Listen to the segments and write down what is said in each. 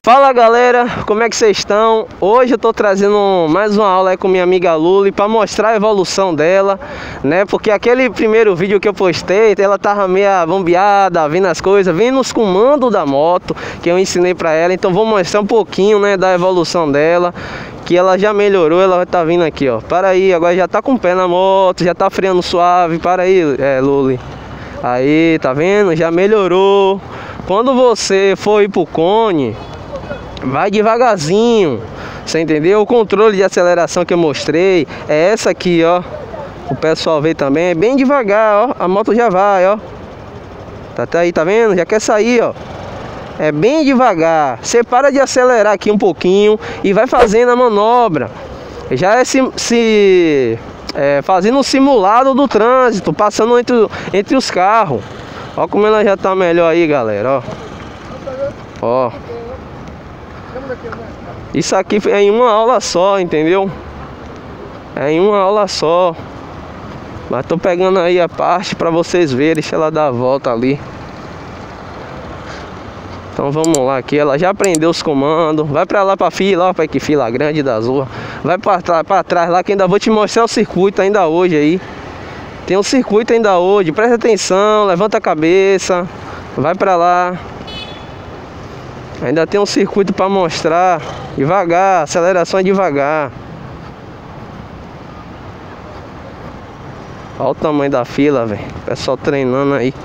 Fala galera, como é que vocês estão? Hoje eu tô trazendo mais uma aula aí com minha amiga Luli para mostrar a evolução dela, né? Porque aquele primeiro vídeo que eu postei, ela tava meio bombeada, vendo as coisas, vendo os comandos da moto que eu ensinei para ela. Então vou mostrar um pouquinho, né, da evolução dela, que ela já melhorou. Ela vai estar vindo aqui, ó. Para aí, agora já tá com o pé na moto, já tá freando suave. Para aí, Luli. Aí, tá vendo? Já melhorou. Quando você for ir pro cone, vai devagarzinho, você entendeu? O controle de aceleração que eu mostrei é essa aqui, ó. O pessoal vê também, é bem devagar, ó. A moto já vai, ó. Tá aí, tá vendo? Já quer sair, ó. É bem devagar. Você para de acelerar aqui um pouquinho e vai fazendo a manobra. Já é fazendo um simulado do trânsito, passando entre os carros. Ó como ela já tá melhor aí, galera, ó. Ó. Isso aqui é em uma aula só, entendeu? É em uma aula só. Mas tô pegando aí a parte para vocês verem. Deixa ela dar a volta ali. Então vamos lá aqui. Ela já aprendeu os comandos. Vai pra lá pra fila, ó, pra que fila grande da Azul. Vai pra trás lá que ainda vou te mostrar o circuito ainda hoje aí. Tem um circuito ainda hoje. Presta atenção, levanta a cabeça. Vai pra lá. Ainda tem um circuito para mostrar. Devagar, aceleração é devagar. Olha o tamanho da fila, velho. Pessoal treinando aí.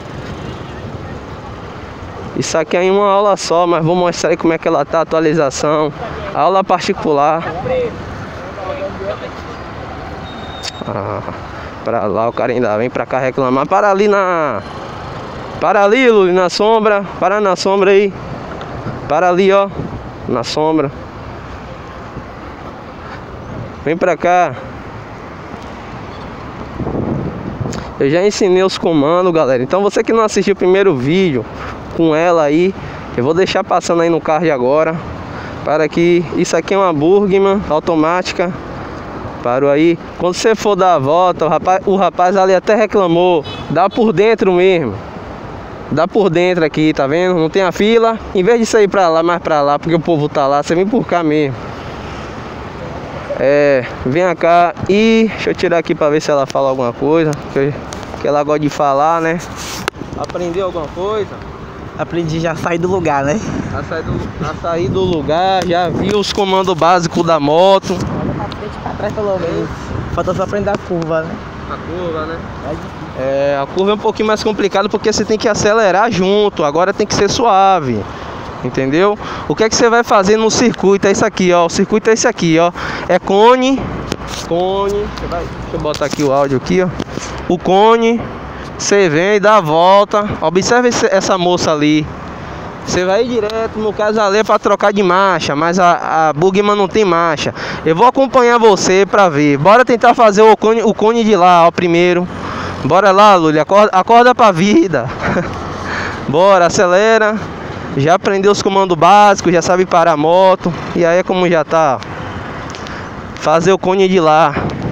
Isso aqui é em uma aula só, mas vou mostrar aí como é que ela tá, atualização. Aula particular. Pra lá, o cara ainda vem pra cá reclamar. Para ali, Luli, na sombra. Para na sombra aí. Para ali, ó, na sombra. Vem pra cá. Eu já ensinei os comandos, galera. Então você que não assistiu o primeiro vídeo com ela aí, eu vou deixar passando aí no card agora. Para que isso aqui é uma Burgman automática. Parou aí. Quando você for dar a volta, o rapaz ali até reclamou. Dá por dentro mesmo. Dá por dentro aqui, tá vendo? Não tem a fila. Em vez de sair pra lá, mais pra lá, porque o povo tá lá, você vem por cá mesmo. Vem cá e deixa eu tirar aqui pra ver se ela fala alguma coisa, que ela gosta de falar, né? Aprendeu alguma coisa? Aprendi já a sair do lugar, né? A sair do lugar, já viu os comandos básicos da moto. Olha pra frente e pra trás pelo menos. Falta só aprender a curva, né? A curva, né? A curva é um pouquinho mais complicada porque você tem que acelerar junto. Agora tem que ser suave, entendeu? O que é que você vai fazer no circuito? É isso aqui, ó. O circuito é esse aqui, ó. É cone. Deixa eu botar aqui o áudio aqui, ó. O cone. Você vem e dá a volta. Observe essa moça ali. Você vai ir direto, no caso ali é para trocar de marcha, mas a Burgman não tem marcha. Eu vou acompanhar você para ver. Bora tentar fazer o cone de lá, ó, primeiro. Bora lá, Luli, acorda pra vida. Bora, acelera. Já aprendeu os comandos básicos, já sabe parar a moto. E aí é como já tá. Fazer o cone de lá.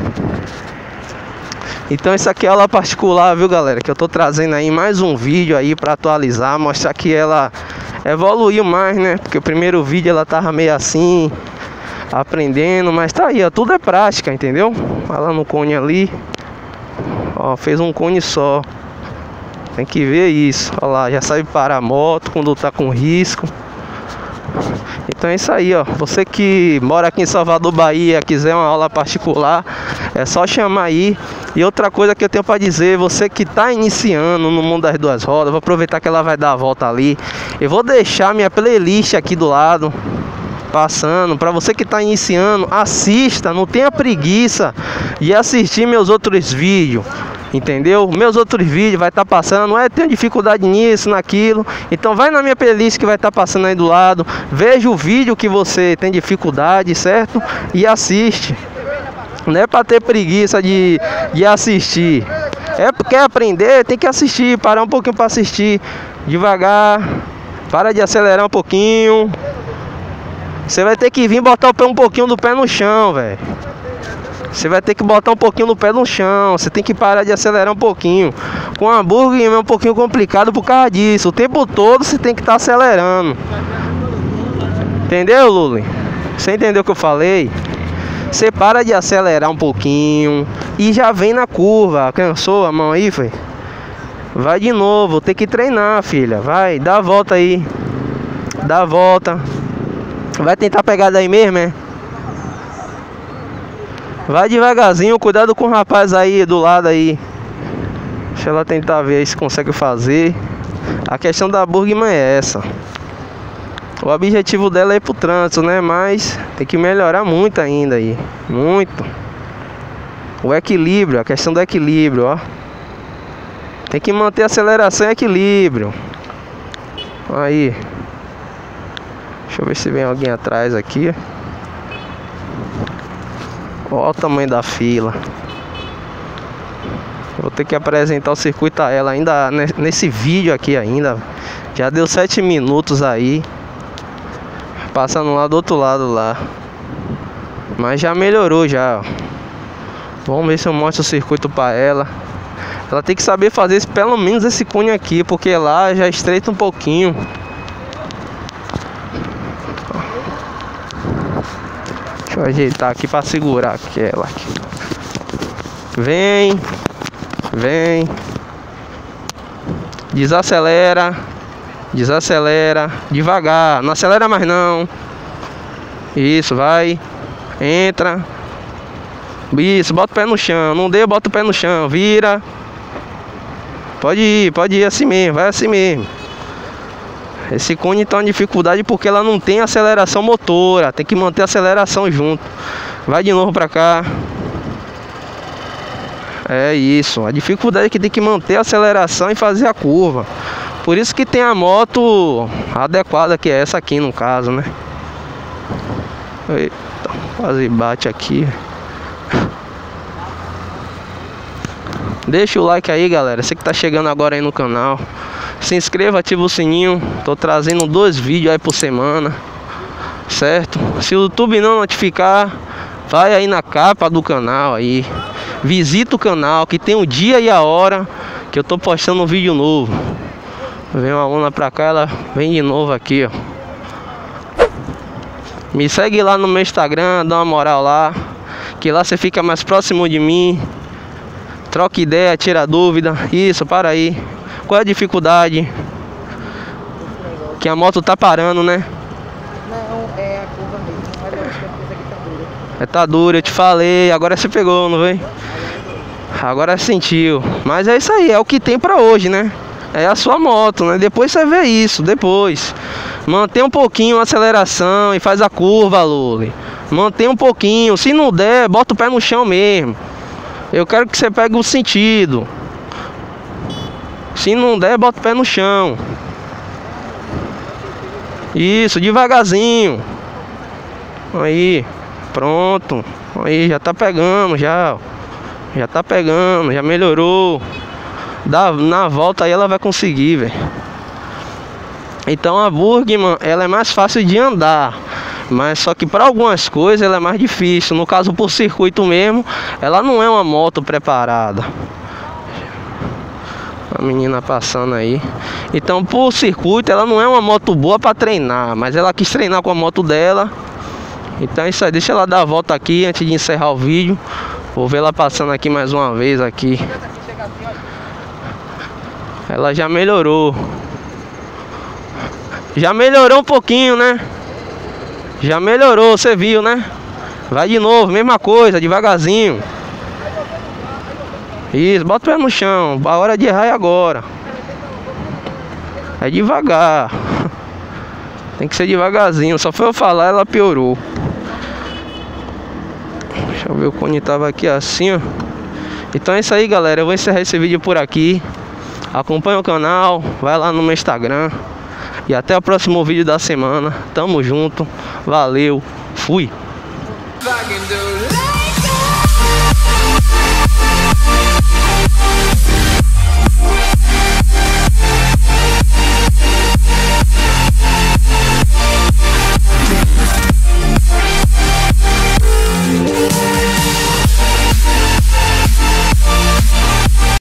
Então isso aqui é aula particular, viu, galera? Que eu tô trazendo aí mais um vídeo aí pra atualizar, mostrar que ela evoluiu mais, né? Porque o primeiro vídeo ela tava meio assim, aprendendo, mas tá aí, ó, tudo é prática, entendeu? Olha lá no cone ali. Ó, fez um cone só. Tem que ver isso. Olha lá, já sabe parar a moto quando tá com risco. Então é isso aí, ó. Você que mora aqui em Salvador, Bahia, quiser uma aula particular, é só chamar aí. E outra coisa que eu tenho para dizer, você que tá iniciando no mundo das duas rodas, vou aproveitar que ela vai dar a volta ali. Eu vou deixar minha playlist aqui do lado passando, para você que está iniciando, assista, não tenha preguiça de assistir meus outros vídeos, entendeu? Meus outros vídeos vai estar passando, não é ter dificuldade nisso, naquilo, então vai na minha playlist que vai estar passando aí do lado, veja o vídeo que você tem dificuldade, certo? E assiste, não é para ter preguiça de assistir, quer aprender, tem que assistir, parar um pouquinho para assistir, devagar, para de acelerar um pouquinho. Você vai ter que vir botar um pouquinho do pé no chão, velho. Você vai ter que botar um pouquinho do pé no chão. Você tem que parar de acelerar um pouquinho. Com a Burgman é um pouquinho complicado por causa disso. O tempo todo você tem que estar acelerando. Entendeu, Luli? Você entendeu o que eu falei? Você para de acelerar um pouquinho e já vem na curva. Cansou a mão aí, foi? Vai de novo, tem que treinar, filha. Vai, dá a volta aí. Dá a volta. Vai tentar pegar daí mesmo, é? Vai devagarzinho, cuidado com o rapaz aí do lado aí. Deixa ela tentar ver aí se consegue fazer. A questão da Burgman é essa. O objetivo dela é ir pro trânsito, né? Mas tem que melhorar muito ainda aí. Muito. O equilíbrio, a questão do equilíbrio, ó. Tem que manter a aceleração e equilíbrio. Aí. Deixa eu ver se vem alguém atrás aqui. Olha o tamanho da fila. Vou ter que apresentar o circuito a ela ainda nesse vídeo aqui ainda. Já deu 7 minutos aí. Passando lá do outro lado lá. Mas já melhorou já. Vamos ver se eu mostro o circuito para ela. Ela tem que saber fazer pelo menos esse cone aqui, porque lá já estreita um pouquinho. Deixa eu ajeitar aqui para segurar aquela aqui. Vem. Vem. Desacelera. Desacelera. Devagar. Não acelera mais não. Isso, vai. Entra. Isso, bota o pé no chão. Não dê, bota o pé no chão. Vira. Pode ir assim mesmo. Vai assim mesmo. Esse cone tá uma dificuldade porque ela não tem aceleração motora. Tem que manter a aceleração junto. Vai de novo pra cá. É isso. A dificuldade é que tem que manter a aceleração e fazer a curva. Por isso que tem a moto adequada, que é essa aqui no caso, né? Eita, quase bate aqui. Deixa o like aí, galera. Você que tá chegando agora aí no canal, se inscreva, ativa o sininho. Tô trazendo 2 vídeos aí por semana, certo? Se o YouTube não notificar, vai aí na capa do canal aí. Visita o canal, que tem o dia e a hora que eu tô postando um vídeo novo. Vem uma aluna pra cá, ela vem de novo aqui, ó. Me segue lá no meu Instagram, dá uma moral lá, que lá você fica mais próximo de mim. Troca ideia, tira dúvida. Isso, para aí. Qual é a dificuldade? Que a moto tá parando, né? Não, é a curva mesmo. Mas eu acho que a coisa aqui tá dura. É, tá dura, eu te falei. Agora você pegou, não vem? Agora sentiu. Mas é isso aí, é o que tem pra hoje, né? É a sua moto, né? Depois você vê isso, depois. Mantém um pouquinho a aceleração e faz a curva, Luli. Mantém um pouquinho. Se não der, bota o pé no chão mesmo. Eu quero que você pegue o sentido. Se não der, bota o pé no chão. Isso, devagarzinho. Aí, pronto. Aí, já tá pegando, já. Já tá pegando, já melhorou. Na volta aí ela vai conseguir, velho. Então a Burgman, ela é mais fácil de andar, mas só que para algumas coisas ela é mais difícil. No caso, por circuito mesmo, ela não é uma moto preparada. A menina passando aí. Então, por circuito, ela não é uma moto boa para treinar, mas ela quis treinar com a moto dela. Então é isso aí, deixa ela dar a volta aqui antes de encerrar o vídeo. Vou ver ela passando aqui mais uma vez aqui. Ela já melhorou. Já melhorou um pouquinho, né? Já melhorou, você viu, né? Vai de novo, mesma coisa, devagarzinho. Isso, bota o pé no chão. A hora de errar é agora. É devagar. Tem que ser devagarzinho. Só foi eu falar, ela piorou. Deixa eu ver, o cone tava aqui assim, ó. Então é isso aí, galera. Eu vou encerrar esse vídeo por aqui. Acompanha o canal, vai lá no meu Instagram. E até o próximo vídeo da semana. Tamo junto. Valeu. Fui. If I can do like that.